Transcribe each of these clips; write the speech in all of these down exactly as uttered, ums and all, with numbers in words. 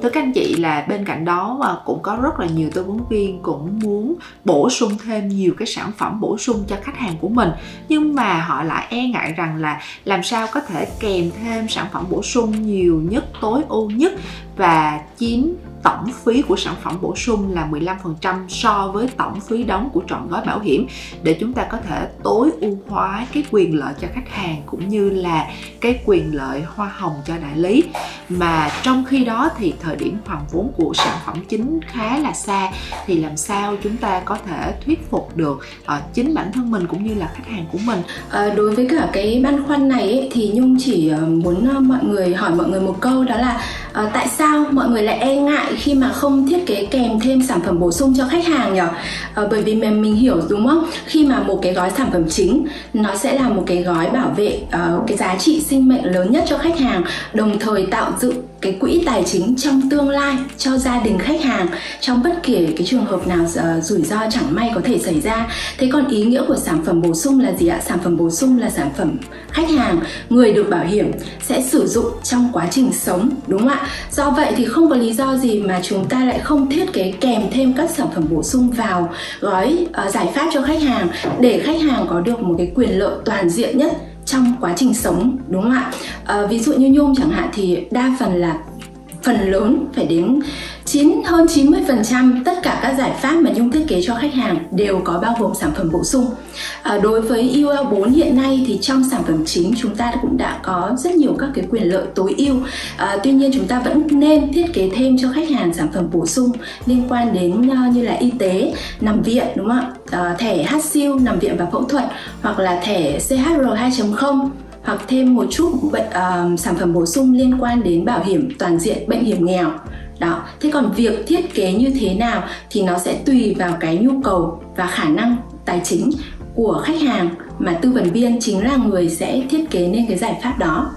thưa các anh chị là bên cạnh đó mà cũng có rất là nhiều tư vấn viên cũng muốn bổ sung thêm nhiều cái sản phẩm bổ sung cho khách hàng của mình, nhưng mà họ lại e ngại rằng là làm sao có thể kèm thêm sản phẩm bổ sung nhiều nhất, tối ưu nhất và chiếm tổng phí của sản phẩm bổ sung là mười lăm phần trăm so với tổng phí đóng của trọn gói bảo hiểm, để chúng ta có thể tối ưu hóa cái quyền lợi cho khách hàng cũng như là cái quyền lợi hoa hồng cho đại lý. Mà trong khi đó thì thời điểm hoàn vốn của sản phẩm chính khá là xa, thì làm sao chúng ta có thể thuyết phục được uh, chính bản thân mình cũng như là khách hàng của mình? À, đối với cả cái băn khoăn này ấy, thì Nhung chỉ muốn mọi người hỏi mọi người một câu, đó là uh, tại sao mọi người lại e ngại khi mà không thiết kế kèm thêm sản phẩm bổ sung cho khách hàng nhỉ? À, bởi vì mình, mình hiểu đúng không? Khi mà một cái gói sản phẩm chính nó sẽ là một cái gói bảo vệ uh, cái giá trị sinh mệnh lớn nhất cho khách hàng, đồng thời tạo dựng cái quỹ tài chính trong tương lai cho gia đình khách hàng trong bất kỳ cái trường hợp nào uh, rủi ro chẳng may có thể xảy ra. Thế còn ý nghĩa của sản phẩm bổ sung là gì ạ? Sản phẩm bổ sung là sản phẩm khách hàng, người được bảo hiểm sẽ sử dụng trong quá trình sống, đúng không ạ? Do vậy thì không có lý do gì mà chúng ta lại không thiết kế kèm thêm các sản phẩm bổ sung vào gói uh, giải pháp cho khách hàng, để khách hàng có được một cái quyền lợi toàn diện nhất trong quá trình sống, đúng không ạ? À, ví dụ như Nhung chẳng hạn thì đa phần là phần lớn phải đến chín hơn chín mươi phần trăm tất cả các giải pháp mà Nhung thiết kế cho khách hàng đều có bao gồm sản phẩm bổ sung. À, đối với u lờ bốn hiện nay thì trong sản phẩm chính chúng ta cũng đã có rất nhiều các cái quyền lợi tối ưu. À, tuy nhiên chúng ta vẫn nên thiết kế thêm cho khách hàng sản phẩm bổ sung liên quan đến uh, như là y tế, nằm viện, đúng không ạ? À, thẻ hát xê u nằm viện và phẫu thuật, hoặc là thẻ xê hát rờ hai chấm không, hoặc thêm một chút bệnh, uh, sản phẩm bổ sung liên quan đến bảo hiểm toàn diện bệnh hiểm nghèo. Đó. Thế còn việc thiết kế như thế nào thì nó sẽ tùy vào cái nhu cầu và khả năng tài chính của khách hàng, mà tư vấn viên chính là người sẽ thiết kế nên cái giải pháp đó.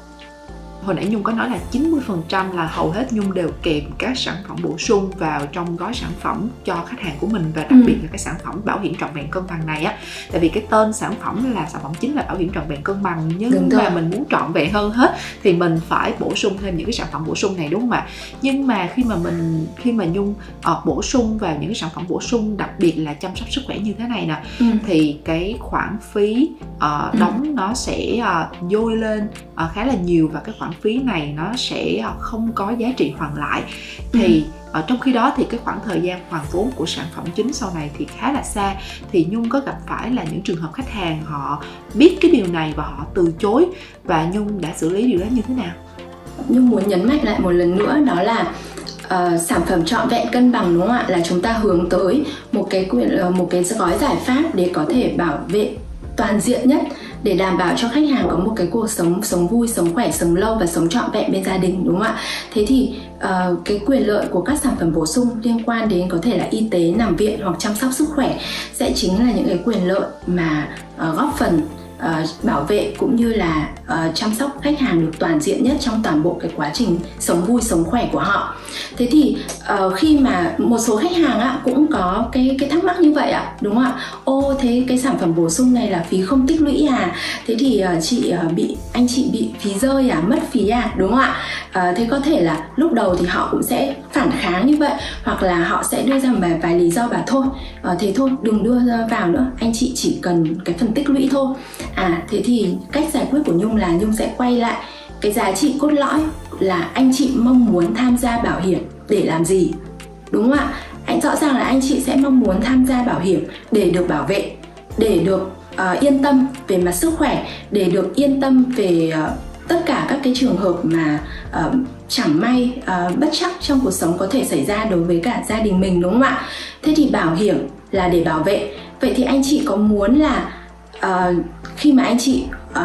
Hồi nãy Nhung có nói là chín mươi phần trăm là hầu hết Nhung đều kèm các sản phẩm bổ sung vào trong gói sản phẩm cho khách hàng của mình, và đặc ừ. biệt là cái sản phẩm bảo hiểm trọn vẹn cân bằng này á. Tại vì cái tên sản phẩm là sản phẩm chính là bảo hiểm trọn vẹn cân bằng, nhưng mà mình muốn trọn vẹn hơn hết thì mình phải bổ sung thêm những cái sản phẩm bổ sung này, đúng không ạ? Nhưng mà khi mà mình khi mà Nhung uh, bổ sung vào những cái sản phẩm bổ sung, đặc biệt là chăm sóc sức khỏe như thế này nè, ừ. thì cái khoản phí uh, đóng ừ. nó sẽ uh, dôi lên uh, khá là nhiều, và cái khoản phí này nó sẽ không có giá trị hoàn lại. Thì ừ. ở trong khi đó thì cái khoảng thời gian hoàn vốn của sản phẩm chính sau này thì khá là xa. Thì Nhung có gặp phải là những trường hợp khách hàng họ biết cái điều này và họ từ chối, và Nhung đã xử lý điều đó như thế nào? Nhung muốn nhấn mạnh lại một lần nữa, đó là Uh, sản phẩm trọn vẹn cân bằng, đúng không ạ? Là chúng ta hướng tới một cái quyền một cái gói giải pháp để có thể bảo vệ toàn diện nhất, để đảm bảo cho khách hàng có một cái cuộc sống sống vui, sống khỏe, sống lâu và sống trọn vẹn bên gia đình, đúng không ạ? Thế thì uh, cái quyền lợi của các sản phẩm bổ sung liên quan đến có thể là y tế, nằm viện hoặc chăm sóc sức khỏe sẽ chính là những cái quyền lợi mà uh, góp phần Uh, bảo vệ cũng như là uh, chăm sóc khách hàng được toàn diện nhất trong toàn bộ cái quá trình sống vui, sống khỏe của họ. Thế thì uh, khi mà một số khách hàng á, cũng có cái cái thắc mắc như vậy ạ, đúng không ạ? Ô, thế cái sản phẩm bổ sung này là phí không tích lũy à? Thế thì uh, chị uh, bị anh chị bị phí rơi à, mất phí à, đúng không ạ? Uh, thế có thể là lúc đầu thì họ cũng sẽ phản kháng như vậy, hoặc là họ sẽ đưa ra vài, vài lý do bảo thôi, uh, thế thôi đừng đưa vào nữa, anh chị chỉ cần cái phần tích lũy thôi. À, thế thì cách giải quyết của Nhung là Nhung sẽ quay lại cái giá trị cốt lõi là anh chị mong muốn tham gia bảo hiểm để làm gì, đúng không ạ? Anh rõ ràng là anh chị sẽ mong muốn tham gia bảo hiểm để được bảo vệ, để được uh, yên tâm về mặt sức khỏe, để được yên tâm về uh, tất cả các cái trường hợp mà uh, chẳng may uh, bất trắc trong cuộc sống có thể xảy ra đối với cả gia đình mình, đúng không ạ? Thế thì bảo hiểm là để bảo vệ. Vậy thì anh chị có muốn là uh, khi mà anh chị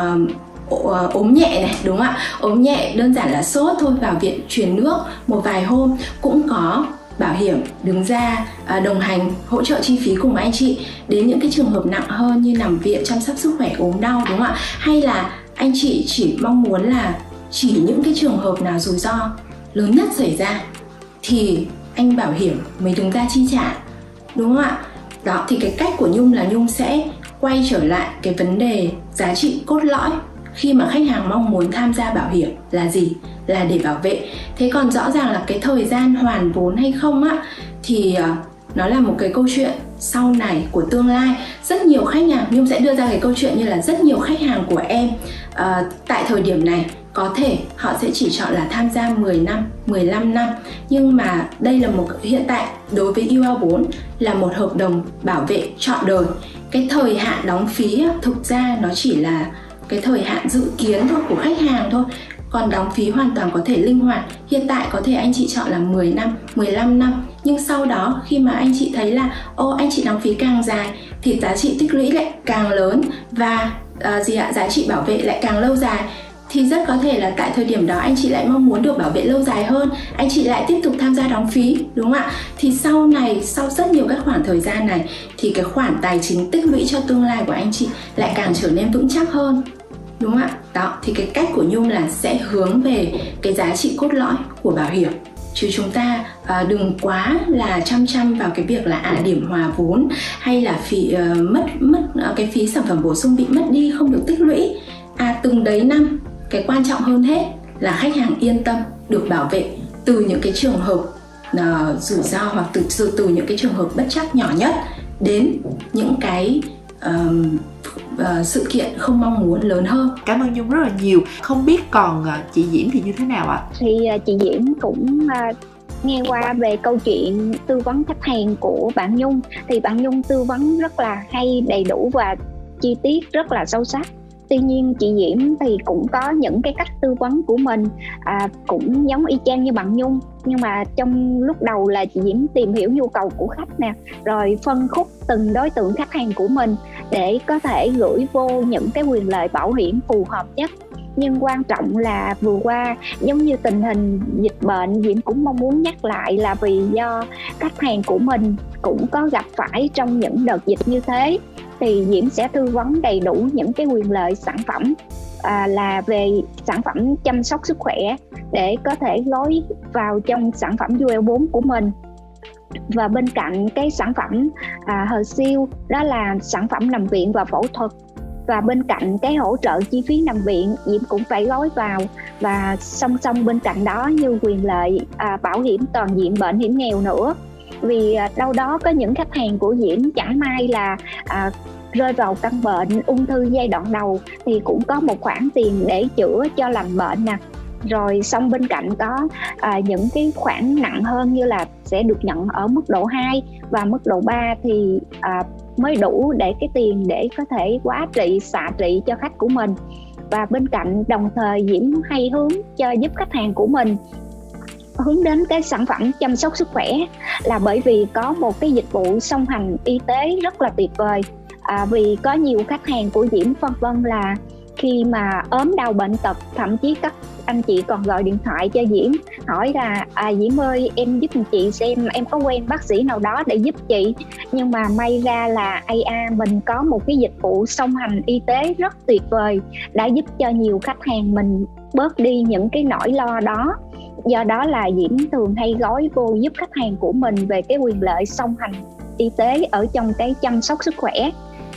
uh, ốm nhẹ này, đúng không ạ? Ốm nhẹ đơn giản là sốt thôi, vào viện truyền nước một vài hôm, cũng có bảo hiểm đứng ra uh, đồng hành hỗ trợ chi phí cùng anh chị đến những cái trường hợp nặng hơn như nằm viện, chăm sóc sức khỏe, ốm đau, đúng không ạ? Hay là anh chị chỉ mong muốn là chỉ những cái trường hợp nào rủi ro lớn nhất xảy ra thì anh bảo hiểm mới đứng ra chi trả, đúng không ạ? Đó, thì cái cách của Nhung là Nhung sẽ quay trở lại cái vấn đề giá trị cốt lõi khi mà khách hàng mong muốn tham gia bảo hiểm là gì? Là để bảo vệ. Thế còn rõ ràng là cái thời gian hoàn vốn hay không á, thì uh, nó là một cái câu chuyện sau này của tương lai. Rất nhiều khách hàng, Nhung sẽ đưa ra cái câu chuyện như là rất nhiều khách hàng của em uh, tại thời điểm này có thể họ sẽ chỉ chọn là tham gia mười năm, mười lăm năm. Nhưng mà đây là một hiện tại đối với u lờ bốn là một hợp đồng bảo vệ trọn đời. Cái thời hạn đóng phí thực ra nó chỉ là cái thời hạn dự kiến thôi của khách hàng thôi. Còn đóng phí hoàn toàn có thể linh hoạt. Hiện tại có thể anh chị chọn là mười năm, mười lăm năm. Nhưng sau đó khi mà anh chị thấy là ô anh chị đóng phí càng dài thì giá trị tích lũy lại càng lớn và uh, gì ạ, giá trị bảo vệ lại càng lâu dài, thì rất có thể là tại thời điểm đó anh chị lại mong muốn được bảo vệ lâu dài hơn, anh chị lại tiếp tục tham gia đóng phí, đúng không ạ? Thì sau này, sau rất nhiều các khoảng thời gian này thì cái khoản tài chính tích lũy cho tương lai của anh chị lại càng trở nên vững chắc hơn, đúng không ạ? Đó, thì cái cách của Nhung là sẽ hướng về cái giá trị cốt lõi của bảo hiểm, chứ chúng ta à, đừng quá là chăm chăm vào cái việc là à, điểm hòa vốn hay là phí uh, mất mất uh, cái phí sản phẩm bổ sung bị mất đi không được tích lũy. À, từng đấy năm, cái quan trọng hơn hết là khách hàng yên tâm được bảo vệ từ những cái trường hợp uh, rủi ro, hoặc từ, từ từ những cái trường hợp bất trắc nhỏ nhất đến những cái uh, uh, sự kiện không mong muốn lớn hơn. Cảm ơn Nhung rất là nhiều. Không biết còn uh, chị Diễm thì như thế nào ạ? Thì uh, chị Diễm cũng uh, nghe qua về câu chuyện tư vấn khách hàng của bạn Nhung. Thì bạn Nhung tư vấn rất là hay, đầy đủ và chi tiết rất là sâu sắc. Tuy nhiên chị Diễm thì cũng có những cái cách tư vấn của mình à, cũng giống y chang như bạn Nhung. Nhưng mà trong lúc đầu là chị Diễm tìm hiểu nhu cầu của khách nè, rồi phân khúc từng đối tượng khách hàng của mình để có thể gửi vô những cái quyền lợi bảo hiểm phù hợp nhất. Nhưng quan trọng là vừa qua giống như tình hình dịch bệnh, Diễm cũng mong muốn nhắc lại là vì do khách hàng của mình cũng có gặp phải trong những đợt dịch như thế, thì Diễm sẽ tư vấn đầy đủ những cái quyền lợi sản phẩm à, là về sản phẩm chăm sóc sức khỏe để có thể gói vào trong sản phẩm u lờ bốn của mình. Và bên cạnh cái sản phẩm à, hờ siêu đó là sản phẩm nằm viện và phẫu thuật, và bên cạnh cái hỗ trợ chi phí nằm viện Diễm cũng phải gói vào. Và song song bên cạnh đó như quyền lợi à, bảo hiểm toàn diện bệnh hiểm nghèo nữa. Vì à, đâu đó có những khách hàng của Diễm chẳng may là à, rơi vào căn bệnh ung thư giai đoạn đầu thì cũng có một khoản tiền để chữa cho lành bệnh nè. Rồi xong bên cạnh có à, những cái khoản nặng hơn như là sẽ được nhận ở mức độ hai và mức độ ba thì à, mới đủ để cái tiền để có thể hóa trị, xạ trị cho khách của mình. Và bên cạnh đồng thời Diễm hay hướng cho giúp khách hàng của mình hướng đến cái sản phẩm chăm sóc sức khỏe là bởi vì có một cái dịch vụ song hành y tế rất là tuyệt vời. À, vì có nhiều khách hàng của Diễm phân vân là khi mà ốm đau bệnh tật, thậm chí các anh chị còn gọi điện thoại cho Diễm hỏi là à, Diễm ơi em giúp chị xem em có quen bác sĩ nào đó để giúp chị. Nhưng mà may ra là a a mình có một cái dịch vụ song hành y tế rất tuyệt vời đã giúp cho nhiều khách hàng mình bớt đi những cái nỗi lo đó. Do đó là Diễm thường hay gói vô giúp khách hàng của mình về cái quyền lợi song hành y tế ở trong cái chăm sóc sức khỏe.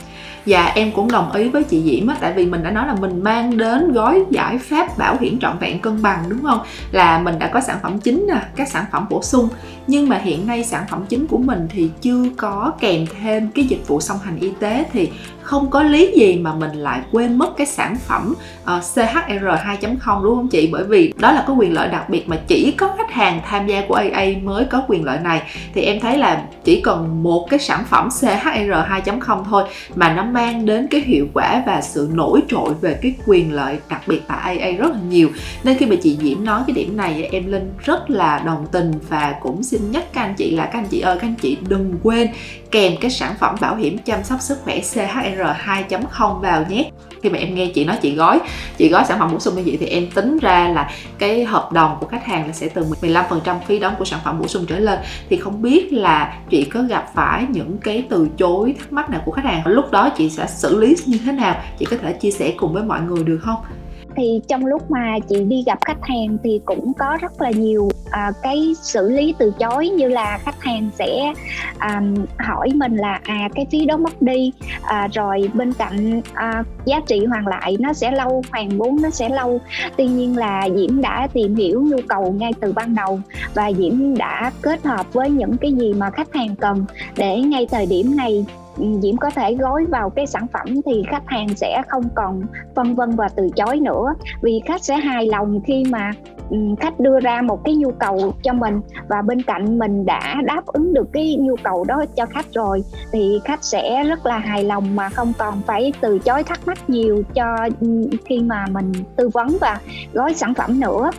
Dạ em cũng đồng ý với chị Diễm á, tại vì mình đã nói là mình mang đến gói giải pháp bảo hiểm trọn vẹn cân bằng, đúng không? Là mình đã có sản phẩm chính nè, các sản phẩm bổ sung. Nhưng mà hiện nay sản phẩm chính của mình thì chưa có kèm thêm cái dịch vụ song hành y tế, thì không có lý gì mà mình lại quên mất cái sản phẩm uh, xê hát rờ hai chấm không, đúng không chị? Bởi vì đó là cái quyền lợi đặc biệt mà chỉ có khách hàng tham gia của a a mới có quyền lợi này. Thì em thấy là chỉ cần một cái sản phẩm xê hát rờ hai chấm không thôi mà nó mang đến cái hiệu quả và sự nổi trội về cái quyền lợi đặc biệt tại a a rất là nhiều. Nên khi mà chị Diễm nói cái điểm này, em Linh rất là đồng tình và cũng xin nhắc các anh chị là các anh chị ơi, các anh chị đừng quên kèm cái sản phẩm bảo hiểm chăm sóc sức khỏe xê hát rờ hai chấm không vào nhé. Khi mà em nghe chị nói chị gói chị gói sản phẩm bổ sung như vậy thì em tính ra là cái hợp đồng của khách hàng là sẽ từ mười lăm phần trăm phí đóng của sản phẩm bổ sung trở lên. Thì không biết là chị có gặp phải những cái từ chối thắc mắc nào của khách hàng, lúc đó chị sẽ xử lý như thế nào, chị có thể chia sẻ cùng với mọi người được không? Thì trong lúc mà chị đi gặp khách hàng thì cũng có rất là nhiều à, cái xử lý từ chối, như là khách hàng sẽ à, hỏi mình là à cái phí đó mất đi, à, rồi bên cạnh à, giá trị hoàn lại nó sẽ lâu, hoàn vốn nó sẽ lâu. Tuy nhiên là Diễm đã tìm hiểu nhu cầu ngay từ ban đầu và Diễm đã kết hợp với những cái gì mà khách hàng cần để ngay thời điểm này Diễm có thể gói vào cái sản phẩm, thì khách hàng sẽ không còn phân vân và từ chối nữa, vì khách sẽ hài lòng khi mà khách đưa ra một cái nhu cầu cho mình và bên cạnh mình đã đáp ứng được cái nhu cầu đó cho khách rồi, thì khách sẽ rất là hài lòng mà không còn phải từ chối thắc mắc nhiều cho khi mà mình tư vấn và gói sản phẩm nữa.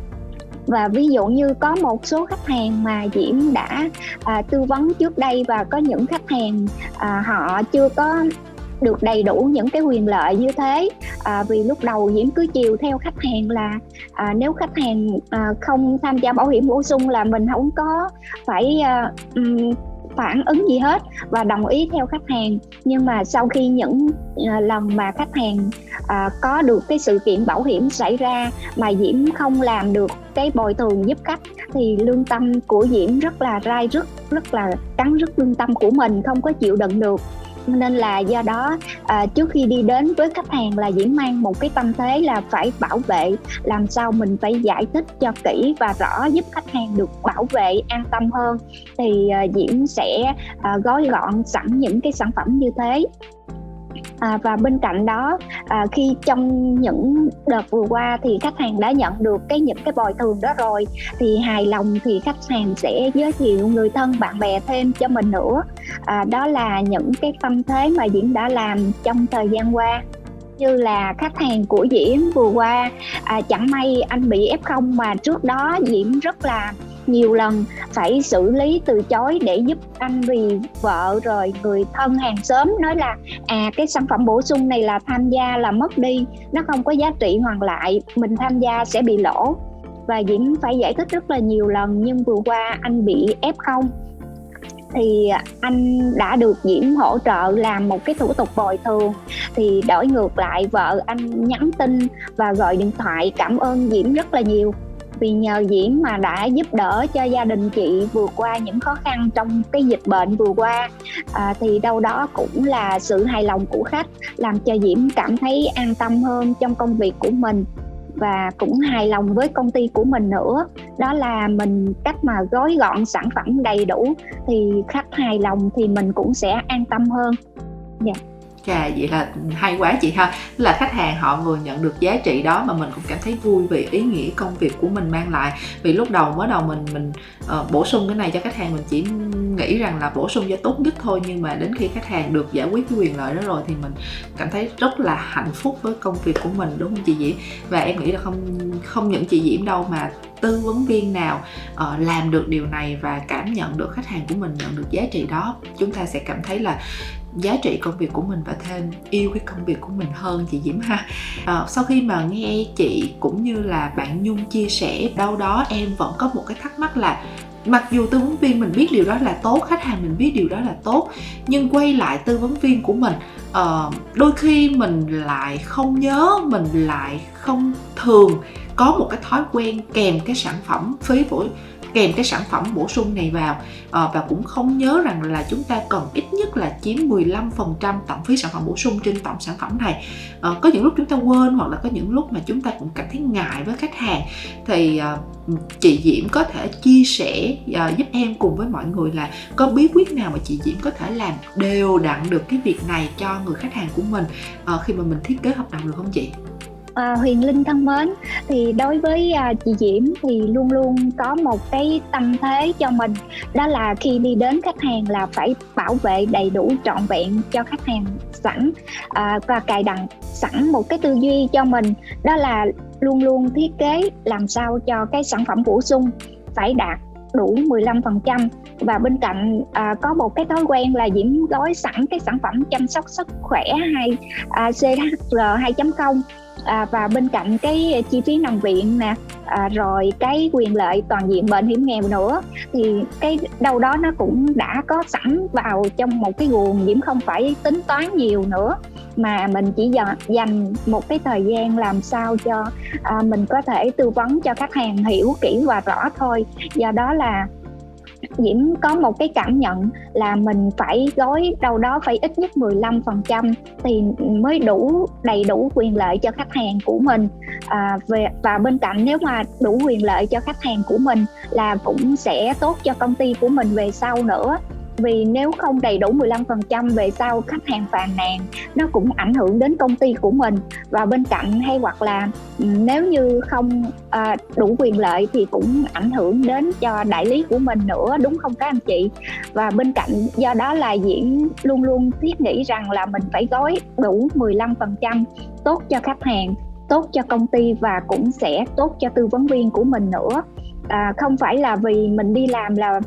Và ví dụ như có một số khách hàng mà Diễm đã à, tư vấn trước đây, và có những khách hàng à, họ chưa có được đầy đủ những cái quyền lợi như thế, à, vì lúc đầu Diễm cứ chiều theo khách hàng là à, nếu khách hàng à, không tham gia bảo hiểm bổ sung là mình không có phải à, um, phản ứng gì hết và đồng ý theo khách hàng. Nhưng mà sau khi những à, lần mà khách hàng à, có được cái sự kiện bảo hiểm xảy ra mà Diễm không làm được cái bồi thường giúp khách, thì lương tâm của Diễm rất là rai rứt, rất là cắn rứt lương tâm của mình, không có chịu đựng được. Nên là do đó à, trước khi đi đến với khách hàng là Diễm mang một cái tâm thế là phải bảo vệ, làm sao mình phải giải thích cho kỹ và rõ giúp khách hàng được bảo vệ an tâm hơn. Thì à, Diễm sẽ à, gói gọn sẵn những cái sản phẩm như thế. À, và bên cạnh đó à, khi trong những đợt vừa qua thì khách hàng đã nhận được cái những cái bồi thường đó rồi, thì hài lòng thì khách hàng sẽ giới thiệu người thân bạn bè thêm cho mình nữa. À, đó là những cái tâm thế mà Diễm đã làm trong thời gian qua. Như là khách hàng của Diễm vừa qua à, chẳng may anh bị ép không mà trước đó Diễm rất là nhiều lần phải xử lý từ chối để giúp anh, vì vợ rồi người thân hàng xóm nói là à cái sản phẩm bổ sung này là tham gia là mất đi, nó không có giá trị hoàn lại, mình tham gia sẽ bị lỗ. Và Diễm phải giải thích rất là nhiều lần, nhưng vừa qua anh bị ép không thì anh đã được Diễm hỗ trợ làm một cái thủ tục bồi thường. Thì đổi ngược lại vợ anh nhắn tin và gọi điện thoại cảm ơn Diễm rất là nhiều, vì nhờ Diễm mà đã giúp đỡ cho gia đình chị vượt qua những khó khăn trong cái dịch bệnh vừa qua. À, thì đâu đó cũng là sự hài lòng của khách làm cho Diễm cảm thấy an tâm hơn trong công việc của mình, và cũng hài lòng với công ty của mình nữa. Đó là mình cách mà gói gọn sản phẩm đầy đủ thì khách hài lòng thì mình cũng sẽ an tâm hơn. Dạ. Yeah. Chà, vậy là hay quá chị ha. Là khách hàng họ vừa nhận được giá trị đó mà mình cũng cảm thấy vui vì ý nghĩa công việc của mình mang lại. Vì lúc đầu mới đầu mình mình uh, bổ sung cái này cho khách hàng, mình chỉ nghĩ rằng là bổ sung cho tốt nhất thôi, nhưng mà đến khi khách hàng được giải quyết cái quyền lợi đó rồi thì mình cảm thấy rất là hạnh phúc với công việc của mình, đúng không chị Diễm? Và em nghĩ là không không những chị Diễm đâu mà tư vấn viên nào uh, làm được điều này và cảm nhận được khách hàng của mình nhận được giá trị đó, chúng ta sẽ cảm thấy là giá trị công việc của mình và thêm yêu cái công việc của mình hơn chị Diễm ha. À, sau khi mà nghe chị cũng như là bạn Nhung chia sẻ, đâu đó em vẫn có một cái thắc mắc là mặc dù tư vấn viên mình biết điều đó là tốt, khách hàng mình biết điều đó là tốt, nhưng quay lại tư vấn viên của mình, uh, đôi khi mình lại không nhớ, mình lại không thường có một cái thói quen kèm cái sản phẩm phí bổ kèm cái sản phẩm bổ sung này vào, à, và cũng không nhớ rằng là chúng ta cần ít nhất là chiếm mười lăm phần trăm tổng phí sản phẩm bổ sung trên tổng sản phẩm này. À, có những lúc chúng ta quên, hoặc là có những lúc mà chúng ta cũng cảm thấy ngại với khách hàng, thì à, chị Diễm có thể chia sẻ à, giúp em cùng với mọi người là có bí quyết nào mà chị Diễm có thể làm đều đặn được cái việc này cho người khách hàng của mình à, khi mà mình thiết kế hợp đồng được không chị? À, Huyền Linh thân mến, thì đối với à, chị Diễm thì luôn luôn có một cái tâm thế cho mình, đó là khi đi đến khách hàng là phải bảo vệ đầy đủ trọn vẹn cho khách hàng sẵn, à, và cài đặt sẵn một cái tư duy cho mình, đó là luôn luôn thiết kế làm sao cho cái sản phẩm bổ sung phải đạt đủ mười lăm phần trăm. Và bên cạnh à, có một cái thói quen là Diễm gói sẵn cái sản phẩm chăm sóc sức khỏe hay à, xê hát rờ hai chấm không, à, và bên cạnh cái chi phí nằm viện nè, à, rồi cái quyền lợi toàn diện bệnh hiểm nghèo nữa, thì cái đâu đó nó cũng đã có sẵn vào trong một cái nguồn, Diễm không phải tính toán nhiều nữa. mà mình chỉ dành một cái thời gian làm sao cho à, mình có thể tư vấn cho khách hàng hiểu kỹ và rõ thôi. Do đó là Diễm có một cái cảm nhận là mình phải gói đâu đó phải ít nhất mười lăm phần trăm thì mới đủ đầy đủ quyền lợi cho khách hàng của mình. À, về, và bên cạnh nếu mà đủ quyền lợi cho khách hàng của mình là cũng sẽ tốt cho công ty của mình về sau nữa. Vì nếu không đầy đủ mười lăm phần trăm về sau khách hàng phàn nàn, nó cũng ảnh hưởng đến công ty của mình. Và bên cạnh hay hoặc là nếu như không à, đủ quyền lợi thì cũng ảnh hưởng đến cho đại lý của mình nữa, đúng không các anh chị? Và bên cạnh do đó là Diễm luôn luôn thiết nghĩ rằng là mình phải gói đủ mười lăm phần trăm tốt cho khách hàng, tốt cho công ty và cũng sẽ tốt cho tư vấn viên của mình nữa. À, không phải là vì mình đi làm là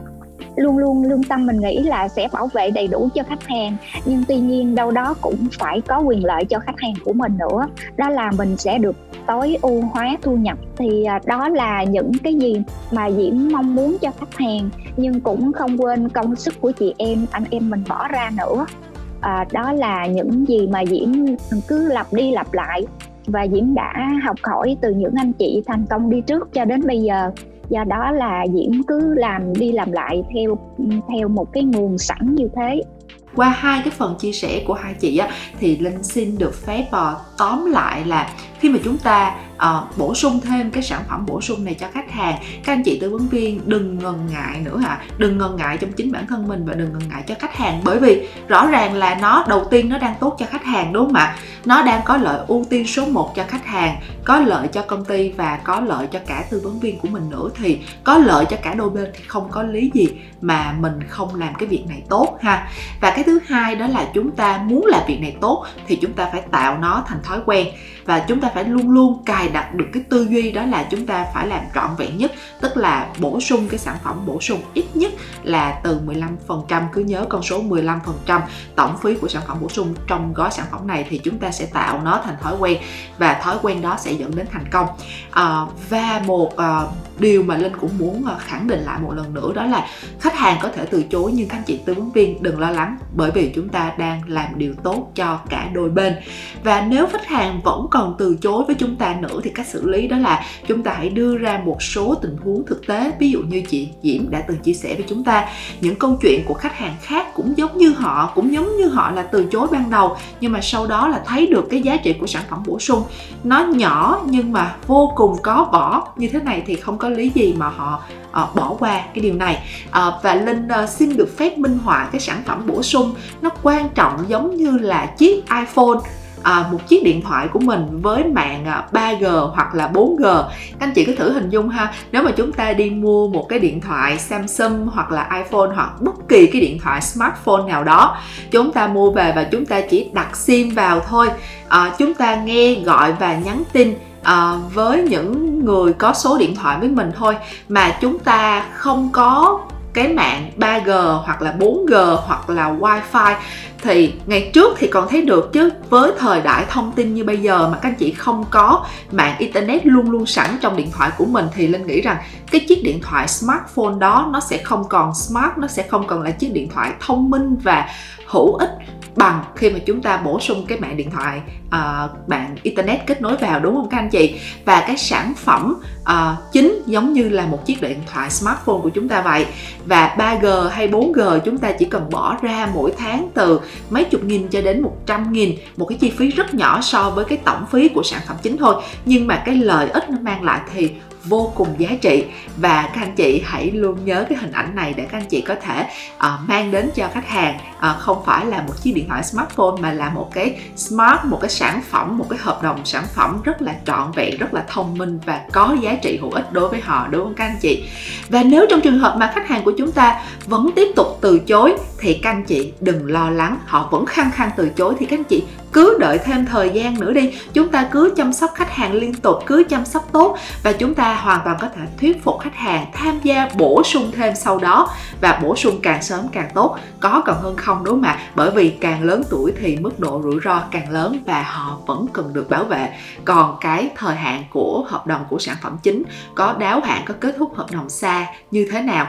luôn luôn lương tâm mình nghĩ là sẽ bảo vệ đầy đủ cho khách hàng, nhưng tuy nhiên đâu đó cũng phải có quyền lợi cho khách hàng của mình nữa, đó là mình sẽ được tối ưu hóa thu nhập. Thì đó là những cái gì mà Diễm mong muốn cho khách hàng, nhưng cũng không quên công sức của chị em anh em mình bỏ ra nữa. À, đó là những gì mà Diễm cứ lặp đi lặp lại và Diễm đã học hỏi từ những anh chị thành công đi trước cho đến bây giờ. Do đó là Diễm cứ làm đi làm lại theo theo một cái nguồn sẵn như thế. Qua hai cái phần chia sẻ của hai chị á, thì Linh xin được phép uh, tóm lại là khi mà chúng ta uh, bổ sung thêm cái sản phẩm bổ sung này cho khách hàng, các anh chị tư vấn viên đừng ngần ngại nữa hả, đừng ngần ngại trong chính bản thân mình và đừng ngần ngại cho khách hàng, bởi vì rõ ràng là nó đầu tiên nó đang tốt cho khách hàng, đúng không ạ? Nó đang có lợi ưu tiên số một cho khách hàng, có lợi cho công ty và có lợi cho cả tư vấn viên của mình nữa, thì có lợi cho cả đôi bên thì không có lý gì mà mình không làm cái việc này tốt ha. Và cái thứ hai đó là chúng ta muốn làm việc này tốt thì chúng ta phải tạo nó thành thói quen, và chúng ta phải luôn luôn cài đặt được cái tư duy đó là chúng ta phải làm trọn vẹn nhất, tức là bổ sung cái sản phẩm bổ sung ít nhất là từ mười lăm phần trăm, cứ nhớ con số mười lăm phần trăm tổng phí của sản phẩm bổ sung trong gói sản phẩm này, thì chúng ta sẽ tạo nó thành thói quen và thói quen đó sẽ dẫn đến thành công. À, và một à, điều mà Linh cũng muốn khẳng định lại một lần nữa đó là khách hàng có thể từ chối, nhưng các anh chị tư vấn viên đừng lo lắng, bởi vì chúng ta đang làm điều tốt cho cả đôi bên. Và nếu khách hàng vẫn còn từ chối với chúng ta nữa thì cách xử lý đó là chúng ta hãy đưa ra một số tình huống thực tế. Ví dụ như chị Diễm đã từng chia sẻ với chúng ta những câu chuyện của khách hàng khác cũng giống như họ, cũng giống như họ là từ chối ban đầu, nhưng mà sau đó là thấy được cái giá trị của sản phẩm bổ sung nó nhỏ nhưng mà vô cùng có vỏ như thế này, thì không có lý gì mà họ uh, bỏ qua cái điều này. Uh, và Linh uh, xin được phép minh họa cái sản phẩm bổ sung nó quan trọng giống như là chiếc iPhone, À, một chiếc điện thoại của mình với mạng ba G hoặc là bốn G. Các anh chị cứ thử hình dung ha, nếu mà chúng ta đi mua một cái điện thoại Samsung hoặc là iPhone hoặc bất kỳ cái điện thoại smartphone nào đó, chúng ta mua về và chúng ta chỉ đặt sim vào thôi, à, chúng ta nghe, gọi và nhắn tin À, với những người có số điện thoại với mình thôi, mà chúng ta không có cái mạng ba G hoặc là bốn G hoặc là Wi-Fi. Thì ngày trước thì còn thấy được, chứ với thời đại thông tin như bây giờ mà các anh chị không có mạng internet luôn luôn sẵn trong điện thoại của mình, thì Linh nghĩ rằng cái chiếc điện thoại smartphone đó nó sẽ không còn smart, nó sẽ không còn là chiếc điện thoại thông minh và hữu ích bằng khi mà chúng ta bổ sung cái mạng điện thoại uh, mạng internet kết nối vào, đúng không các anh chị? Và cái sản phẩm uh, chính giống như là một chiếc điện thoại smartphone của chúng ta vậy. Và ba G hay bốn G chúng ta chỉ cần bỏ ra mỗi tháng từ mấy chục nghìn cho đến một trăm nghìn, một cái chi phí rất nhỏ so với cái tổng phí của sản phẩm chính thôi, nhưng mà cái lợi ích nó mang lại thì vô cùng giá trị. Và các anh chị hãy luôn nhớ cái hình ảnh này để các anh chị có thể uh, mang đến cho khách hàng, uh, không phải là một chiếc điện thoại smartphone mà là một cái smart, một cái sản phẩm, một cái hợp đồng sản phẩm rất là trọn vẹn, rất là thông minh và có giá trị hữu ích đối với họ, đúng không các anh chị? Và nếu trong trường hợp mà khách hàng của chúng ta vẫn tiếp tục từ chối thì các anh chị đừng lo lắng, họ vẫn khăng khăng từ chối thì các anh chị cứ đợi thêm thời gian nữa đi. Chúng ta cứ chăm sóc khách hàng liên tục, cứ chăm sóc tốt và chúng ta hoàn toàn có thể thuyết phục khách hàng tham gia bổ sung thêm sau đó, và bổ sung càng sớm càng tốt, có còn hơn không, đúng không ạ? Bởi vì càng lớn tuổi thì mức độ rủi ro càng lớn và họ vẫn cần được bảo vệ. Còn cái thời hạn của hợp đồng của sản phẩm chính có đáo hạn, có kết thúc hợp đồng xa như thế nào,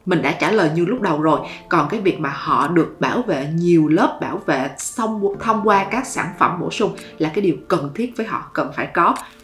mình đã trả lời như lúc đầu rồi. Còn cái việc mà họ được bảo vệ nhiều lớp bảo vệ xong thông qua các sản phẩm bổ sung là cái điều cần thiết với họ, cần phải có.